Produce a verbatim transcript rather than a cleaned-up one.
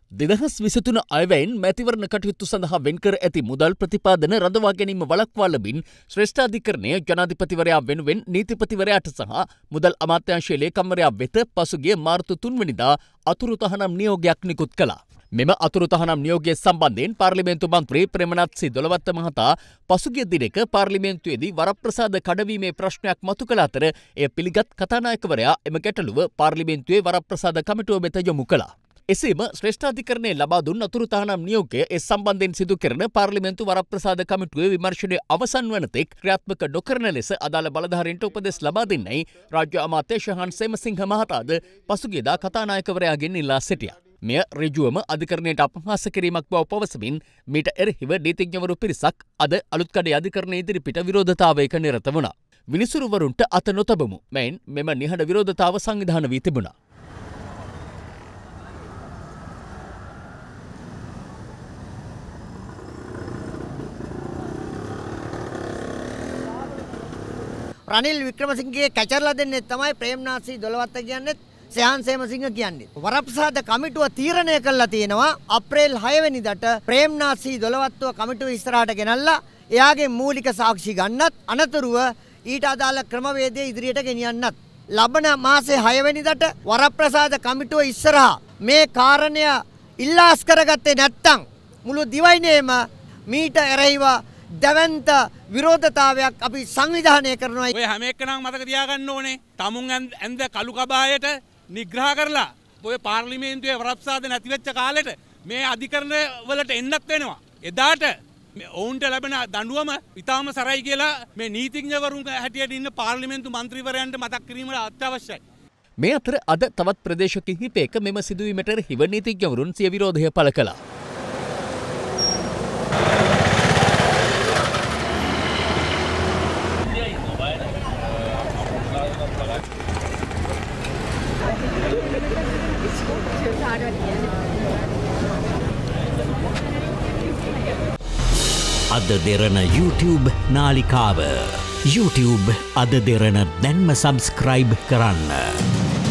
දෙදහස් විසිතුන අයවැයෙන් මැතිවරණ කටයුතු සඳහා වෙන්කර ඇති මුදල් ප්‍රතිපාදන රඳවා ගැනීම වළක්වා ලබමින් ශ්‍රේෂ්ඨාධිකරණය ජනාධිපතිවරයා වෙනුවෙන් නීතිපතිවරයාට සහ මුදල් අමාත්‍යාංශයේ ලේකම්වරයා වෙත පසුගිය මාර්තු තුන්වැනිදා අතුරු තහනම් නියෝගයක් නිකුත් කළා. මෙම අතුරු තහනම් නියෝගය සම්බන්ධයෙන් පාර්ලිමේන්තු මන්ත්‍රී ප්‍රේමනාත් සී දොළවත්ත මහතා පසුගිය දිනක පාර්ලිමේන්තුවේදී වරප්‍රසාද කඩවීමේ ප්‍රශ්නයක් මතු කළ අතර එය පිළිගත් කතානායකවරයා එම ගැටලුව පාර්ලිමේන්තුවේ වරප්‍රසාද කමිටුව වෙත යොමු කළා. එසේම ශ්‍රේෂ්ඨාධිකරණයේ ලබා දුන් අතුරු තහනම් නියෝගය ඒ සම්බන්ධයෙන් සිදු කරන පාර්ලිමේන්තු වරප්‍රසාද කමිටුවේ විමර්ශනය අවසන් වන තෙක් ක්‍රියාත්මක නොකරන ලෙස අදාළ බලධාරීන්ට උපදෙස් ලබා දෙන්නයි රාජ්‍ය අමාත්‍ය ශහන් සේමසිංහ මහතාද පසුගියදා කතානායකවරයාගෙන් ඉල්ලා සිටියා. මෙය ඍජුවම අධිකරණයට අපහාස කිරීමක් බව පවසමින් මීට එරෙහිව නීතිඥවරු පිරිසක් අද අලුත්කඩේ අධිකරණ ඉදිරිපිට විරෝධතාවයක නිරත වුණා. විනිසුරුවරුන්ට අත නොතබමු. මෙයින් මෙම නිහඬ විරෝධතාව සංවිධානය වී තිබුණා. රනිල් වික්‍රමසිංහගේ කැචරලා දෙන්නේ තමයි ප්‍රේමනාත් සී දොළවත්ත කියන්නේ සයන් සේමසිංහ කියන්නේ. වරප්‍රසාද කමිටුව තීරණය කළා තියෙනවා අප්‍රේල් හය වෙනිදාට ප්‍රේමනාත් සී දොළවත්තව කමිටුව ඉස්සරහට ගෙනල්ලා එයාගේ මූලික සාක්ෂි ගන්නත් අනතුරුව ඊට අදාළ ක්‍රමවේදය ඉදිරියට ගෙනියන්නත්. ලබන මාසේ හය වෙනිදාට වරප්‍රසාද කමිටුව ඉස්සරහා මේ කාරණය ඉල්ලාස් කරගත්තේ නැත්තම් මුළු දිවයිනේම මීට එරෙහිව දැවැන්ත විරෝධතාවයක් අපි සංවිධානය කරනවා. ඔය හැම එක්කනම් මතක තියාගන්න ඕනේ. තමුන් ඇඳ කළු කබායට නිග්‍රහ කරලා ඔය පාර්ලිමේන්තුවේ වරප්‍රසාද නැති වෙච්ච කාලෙට මේ අධිකරණ වලට එන්නත් වෙනවා. එදාට ඔවුන්ට ලැබෙන දඬුවම ඉතාම සරයි කියලා මේ නීතිඥවරුන් හැටියට ඉන්න පාර්ලිමේන්තු මන්ත්‍රීවරයන්ට මතක් කිරීම අත්‍යවශ්‍යයි. මේ අතර අද තවත් ප්‍රදේශ කිහිපයක මෙම සිදුවීමට එරෙහිව නීතිඥවරුන් සිය විරෝධය පළ කළා. අද දෙරණ YouTube නාලිකාව YouTube අද දෙරණ දැන්ම සබස්ක්‍රයිබ් කරන්න.